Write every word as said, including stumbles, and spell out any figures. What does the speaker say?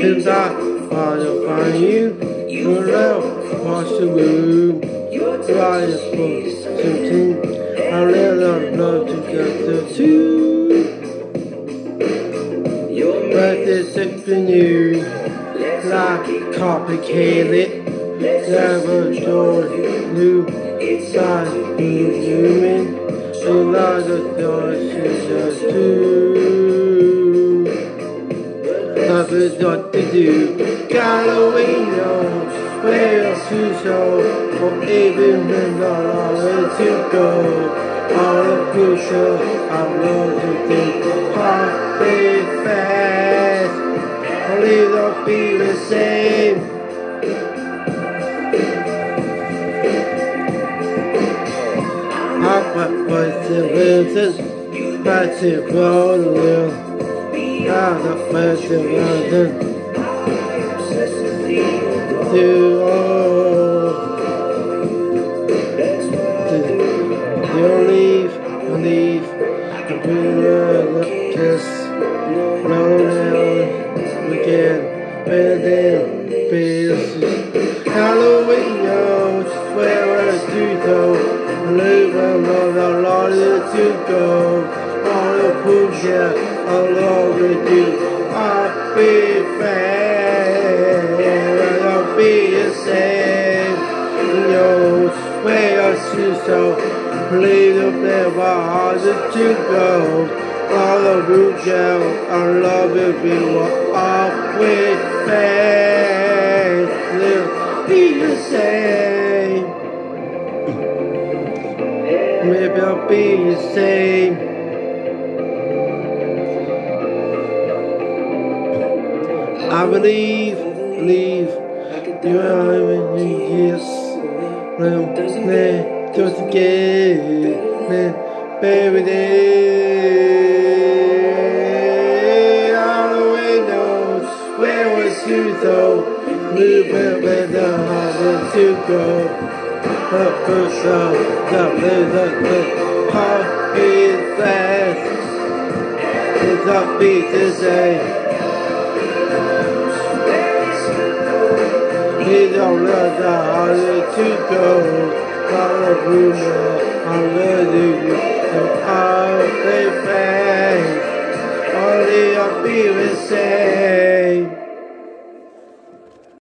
If I want to find you, you'll know across the room. Try to put something I really love together too. But it's something new, like complicated. Never joy new, inside human. A lot of choices too. Nothing what to do. Galleria, where to show, or even when not always to go. All the future, I love to think, heart beat fast. Only don't be the same. Papa was the Wilson, but it was real. Now the person wasn't too old. You leave, you leave, you do kiss, roll down again, and then pieces. Halloween, yo, where was you go? Leave a lot, a lot to go. All the push, yeah, all over you. I'll be fair, I'll be the same. Yo, where are you so? Please don't never harder to go. All the root gel, I love you, we will always fair. They'll be the same. Maybe I'll be the same. I believe, believe, you are in years. No, no, just again, no, baby, day. All the windows, where was you though? Move where the harder to go. Up push up, up, live up, live. Heart beat fast. It's upbeat to say. He don't love the harder to go. Follow rumor, I love you. So I'll be fast. Only I'll be the same.